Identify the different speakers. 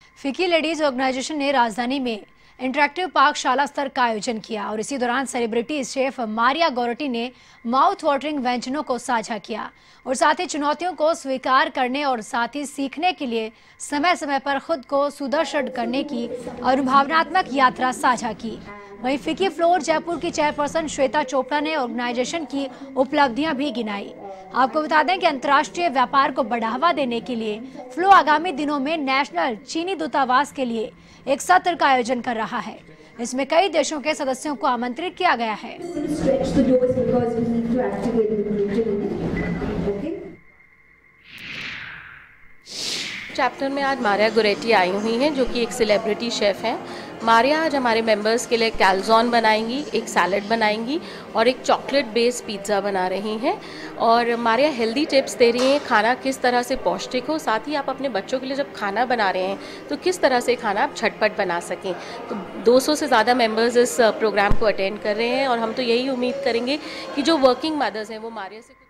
Speaker 1: फिकी ladies organisation ने राजधानी में इंटरेक्टिव पाकशाला स्तर का आयोजन किया और इसी दौरान सेलिब्रिटी शेफ मारिया गोरेटी ने माउथ वाटरिंग व्यंजनों को साझा किया और साथ ही चुनौतियों को स्वीकार करने और साथ ही सीखने के लिए समय समय पर खुद को सुदर्शन करने की अनुभवनात्मक यात्रा साझा की। वहीं फिकी फ्लोर जयपुर की चेयरपर्सन श्वेता चोपड़ा ने ऑर्गेनाइजेशन की उपलब्धियां भी गिनाई। आपको बता दें कि अंतर्राष्ट्रीय व्यापार को बढ़ावा देने के लिए फ्लो आगामी दिनों में नेशनल चीनी दूतावास के लिए एक सत्र का आयोजन कर रहा है। इसमें कई देशों के सदस्यों को आमंत्रित किया गया है।
Speaker 2: चैप्टर में आज मारिया गोरेटी आई हुई हैं, जो कि एक सेलिब्रिटी शेफ़ हैं। मारिया आज हमारे मेंबर्स के लिए कैल्जोन बनाएंगी, एक सैलड बनाएंगी और एक चॉकलेट बेस्ड पिज़्ज़ा बना रही हैं। और मारिया हेल्दी टिप्स दे रही हैं, खाना किस तरह से पौष्टिक हो, साथ ही आप अपने बच्चों के लिए जब खाना बना रहे हैं तो किस तरह से खाना आप झटपट बना सकें। तो 200 से ज़्यादा मेंबर्स इस प्रोग्राम को अटेंड कर रहे हैं और हम तो यही उम्मीद करेंगे कि जो वर्किंग मदर्स हैं वो मारिया से